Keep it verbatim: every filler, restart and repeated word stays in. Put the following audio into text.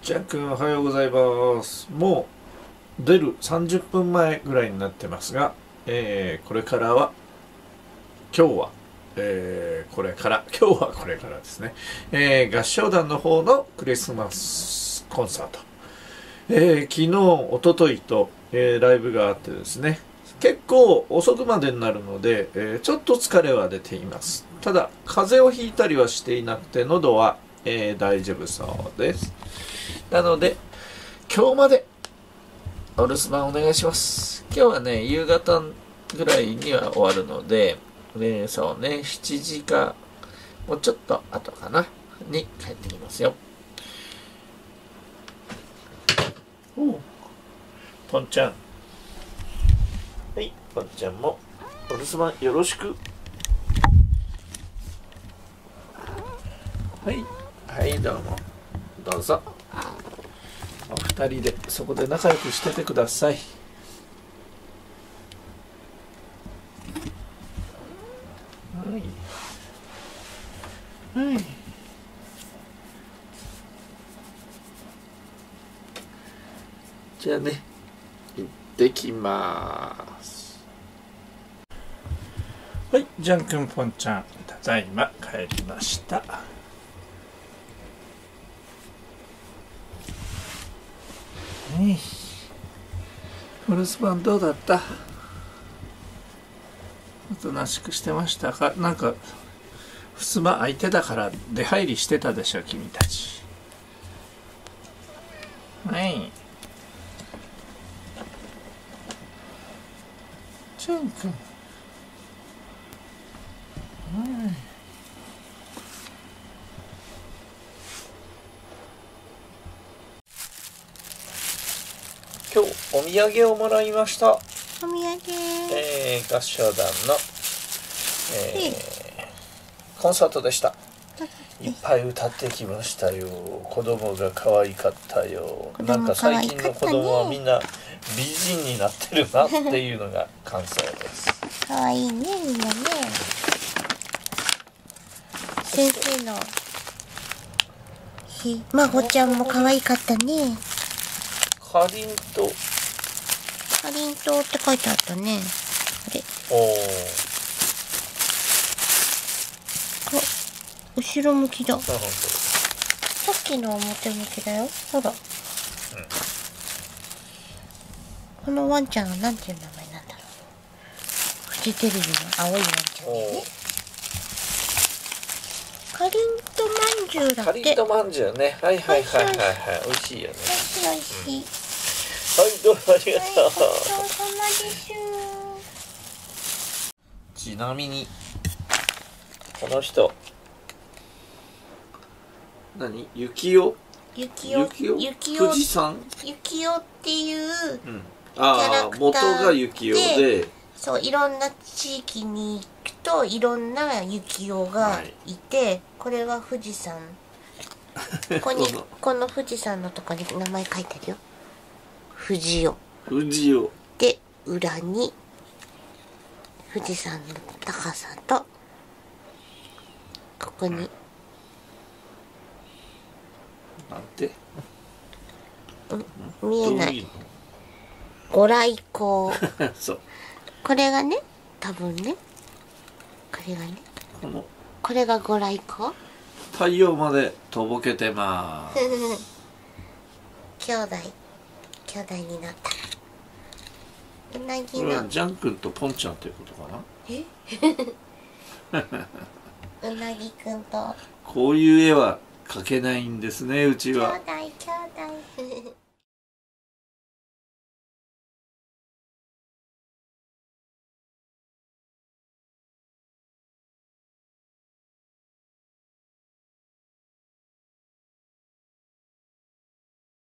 ジャン君おはようございます。もう出るさんじゅっぷんまえぐらいになってますが、えー、これからは今日は、えー、これから今日はこれからですね、えー、合唱団の方のクリスマスコンサート、えー、昨日おとといと、えー、ライブがあってですね、結構遅くまでになるので、えー、ちょっと疲れは出ています。ただ風邪をひいたりはしていなくて喉は、えー、大丈夫そうです。なので今日までお留守番お願いします。今日はね夕方ぐらいには終わるので、ね、そうねしちじかもうちょっと後かなに帰ってきますよ。おうポンちゃん、はい、ポンちゃんもお留守番よろしく。はいはいどうもどうぞ。お二人でそこで仲良くしててください。はいはい、じゃあね行ってきます。はい、ジャン君ポンちゃんただいま帰りました。お留守番どうだった？おとなしくしてましたか？なんか襖相手だから出入りしてたでしょ君たち。はいジャン君、はい、今日お土産をもらいました。 お土産、 えー、合唱団の、えー、コンサートでした。いっぱい歌ってきましたよ。子供が可愛かったよ。なんか最近の子供はみんな美人になってるなっていうのが感想です。 可愛いね、みんなね。先生のひまほちゃんも可愛かったね。 かりんとう、 かりんとうって書いてあったね。あれ、 おー、 あ、後ろ向きだ。 なるほど。 さっきの表向きだよ。ほら、うん、このワンちゃんはなんていう名前なんだろう。フジテレビの青いワンちゃんだよね。かりんとまんじゅうだって。 かりんとまんじゅうね。はいはいはいはいはい。美味しいよね。 美味しい美味しい。うん、 はい、どうもありがとう。 はい、ごちそうさまです。 ちなみにこの人何？雪男？ 雪男？ 雪男？富士山？ 雪男っていう、 うん、ああ、元が雪男で、そう、 いろんな地域に行くといろんな雪男がいて、はい、これは富士山。ここにこの富士山のとこに名前書いてあるよ。富士男。 富士男。 で、裏に富士山の高さと、ここに、 なんて、 うん、見えない。ご来光。 そう。 これがね、多分ね、これがね、このこれがご来光。 太陽までとぼけてます。 兄弟、兄弟になった。うなぎの。これはジャン君とポンちゃんということかな。 え？うなぎくんと。 こういう絵は描けないんですね、うちは。 兄弟、兄弟。